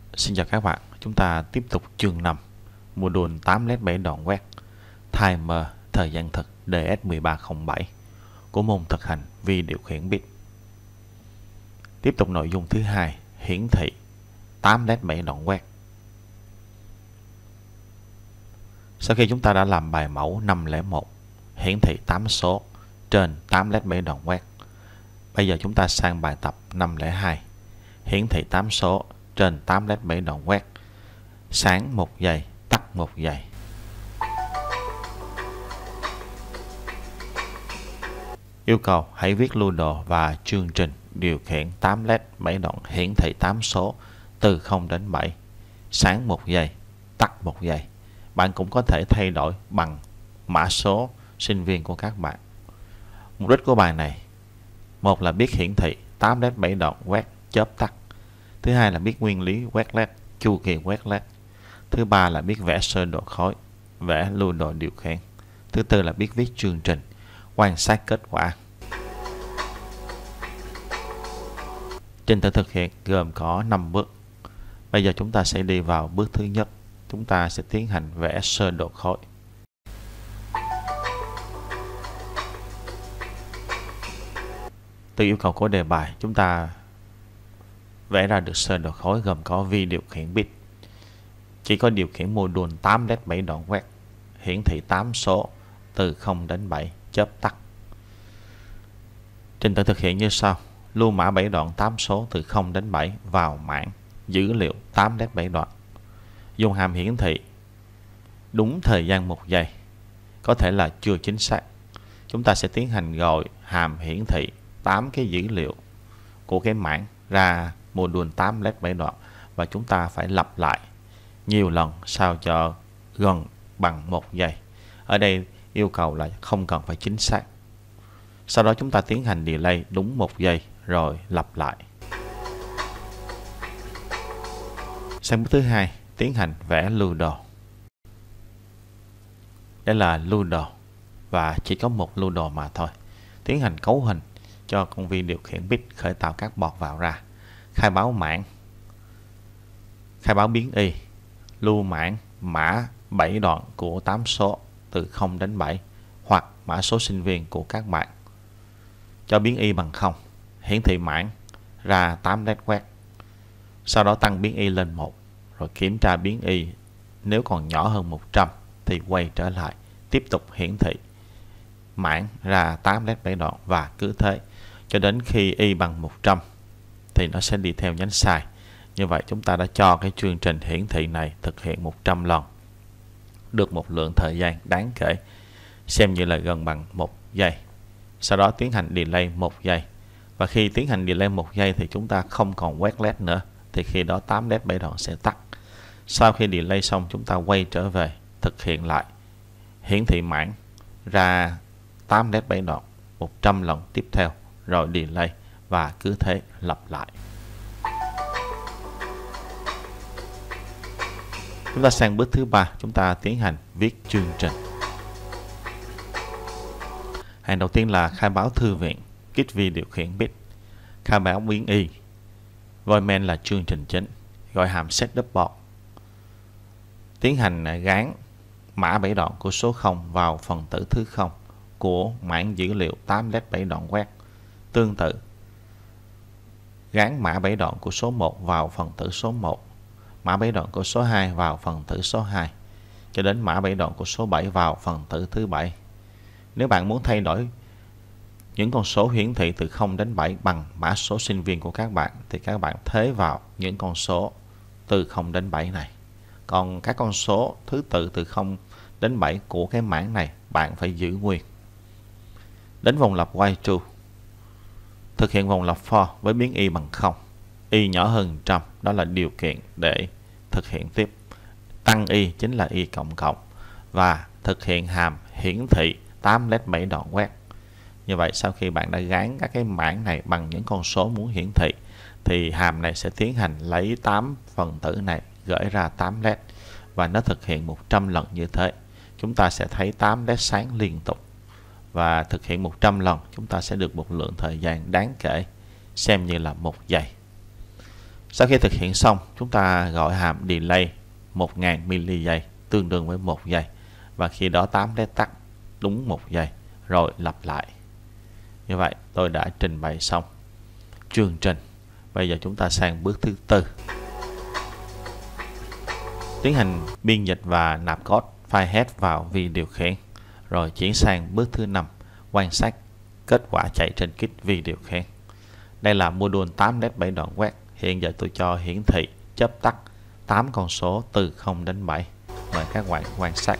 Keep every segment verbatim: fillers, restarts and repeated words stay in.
Xin chào các bạn, chúng ta tiếp tục chương năm module tám led bảy đoạn quét timer thời gian thực D S một ba không bảy của môn thực hành vi điều khiển bit. Tiếp tục nội dung thứ hai, hiển thị tám led bảy đoạn quét. Sau khi chúng ta đã làm bài mẫu năm không một hiển thị tám số trên tám led bảy đoạn quét, bây giờ chúng ta sang bài tập năm không hai hiển thị tám số trên tám led bảy đoạn quét, sáng một giây, tắt một giây. Yêu cầu hãy viết lưu đồ và chương trình điều khiển tám led bảy đoạn hiển thị tám số từ không đến bảy, sáng một giây, tắt một giây. Bạn cũng có thể thay đổi bằng mã số sinh viên của các bạn. Mục đích của bài này, một là biết hiển thị tám led bảy đoạn quét chớp tắt. Thứ hai là biết nguyên lý quét led, chu kỳ quét led. Thứ ba là biết vẽ sơ đồ khối, vẽ lưu đồ điều khiển. Thứ tư là biết viết chương trình, quan sát kết quả. Trình tự thực hiện gồm có năm bước. Bây giờ chúng ta sẽ đi vào bước thứ nhất. Chúng ta sẽ tiến hành vẽ sơ đồ khối. Từ yêu cầu của đề bài, chúng ta vẽ ra được sơ đồ khối gồm có vi điều khiển bit. Chỉ có điều khiển module tám led bảy đoạn quét, hiển thị tám số từ không đến bảy, chớp tắt. Trình tự thực hiện như sau. Lưu mã bảy đoạn tám số từ không đến bảy vào mảng dữ liệu tám led bảy đoạn. Dùng hàm hiển thị đúng thời gian một giây, có thể là chưa chính xác. Chúng ta sẽ tiến hành gọi hàm hiển thị tám cái dữ liệu của cái mảng ra module tám led bảy đoạn, và chúng ta phải lặp lại nhiều lần sao cho gần bằng một giây. Ở đây yêu cầu là không cần phải chính xác. Sau đó chúng ta tiến hành delay đúng một giây rồi lặp lại. Sang bước thứ hai, tiến hành vẽ lưu đồ. Đây là lưu đồ và chỉ có một lưu đồ mà thôi. Tiến hành cấu hình cho con vi điều khiển bit khởi tạo các bọt vào ra. Khai báo mảng, khai báo biến y, lưu mảng mã bảy đoạn của tám số từ không đến bảy hoặc mã số sinh viên của các bạn. Cho biến y bằng không, hiển thị mảng ra tám led quét. Sau đó tăng biến y lên một, rồi kiểm tra biến y, nếu còn nhỏ hơn một trăm thì quay trở lại, tiếp tục hiển thị mảng ra tám led bảy đoạn, và cứ thế cho đến khi y bằng một trăm thì nó sẽ đi theo nhánh sai. Như vậy chúng ta đã cho cái chương trình hiển thị này thực hiện một trăm lần, được một lượng thời gian đáng kể, xem như là gần bằng một giây. Sau đó tiến hành delay một giây, và khi tiến hành delay một giây thì chúng ta không còn quét led nữa, thì khi đó tám led bảy đoạn sẽ tắt. Sau khi delay xong, chúng ta quay trở về thực hiện lại hiển thị mảng ra tám led bảy đoạn một trăm lần tiếp theo, rồi delay, và cứ thế lặp lại. Chúng ta sang bước thứ ba, chúng ta tiến hành viết chương trình. Hàng đầu tiên là khai báo thư viện, kit vi điều khiển bit, khai báo biến y. Void main là chương trình chính, gọi hàm setup board. Tiến hành gán mã bảy đoạn của số không vào phần tử thứ không của mảng dữ liệu tám led bảy đoạn quét. Tương tự, gán mã bảy đoạn của số một vào phần tử số một, mã bảy đoạn của số hai vào phần tử số hai, cho đến mã bảy đoạn của số bảy vào phần tử thứ bảy. Nếu bạn muốn thay đổi những con số hiển thị từ không đến bảy bằng mã số sinh viên của các bạn, thì các bạn thế vào những con số từ không đến bảy này. Còn các con số thứ tự từ không đến bảy của cái mảng này bạn phải giữ nguyên. Đến vòng lặp while true, thực hiện vòng lặp for với biến y bằng không, y nhỏ hơn một trăm, đó là điều kiện để thực hiện tiếp. Tăng y chính là y cộng cộng, và thực hiện hàm hiển thị tám led bảy đoạn quét. Như vậy sau khi bạn đã gán các cái mảng này bằng những con số muốn hiển thị, thì hàm này sẽ tiến hành lấy tám phần tử này gửi ra tám led, và nó thực hiện một trăm lần như thế. Chúng ta sẽ thấy tám led sáng liên tục, và thực hiện một trăm lần chúng ta sẽ được một lượng thời gian đáng kể, xem như là một giây. Sau khi thực hiện xong, chúng ta gọi hàm delay một nghìn mili giây tương đương với một giây, và khi đó tám led tắt đúng một giây, rồi lặp lại. Như vậy tôi đã trình bày xong chương trình. Bây giờ chúng ta sang bước thứ tư, tiến hành biên dịch và nạp code file head vào vi điều khiển. Rồi chuyển sang bước thứ năm, quan sát kết quả chạy trên kit vi điều khiển. Đây là module tám led bảy đoạn quét. Hiện giờ tôi cho hiển thị chớp tắt tám con số từ không đến bảy. Mời các bạn quan sát.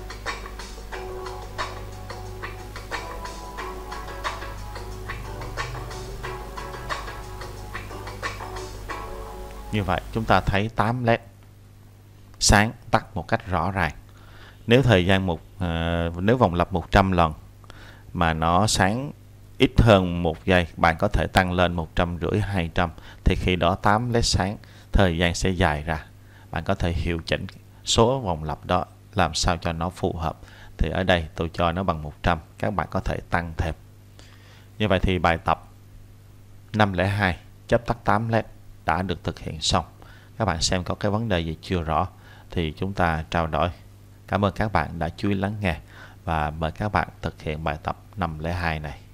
Như vậy chúng ta thấy tám led sáng tắt một cách rõ ràng. Nếu thời gian một à, nếu vòng lặp một trăm lần mà nó sáng ít hơn một giây, bạn có thể tăng lên một trăm rưỡi hai trăm, thì khi đó tám led sáng thời gian sẽ dài ra. Bạn có thể hiệu chỉnh số vòng lặp đó làm sao cho nó phù hợp. Thì ở đây tôi cho nó bằng một trăm, các bạn có thể tăng thêm. Như vậy thì bài tập năm không hai chớp tắt tám led đã được thực hiện xong. Các bạn xem có cái vấn đề gì chưa rõ thì chúng ta trao đổi. Cảm ơn các bạn đã chú ý lắng nghe và mời các bạn thực hiện bài tập năm không hai này.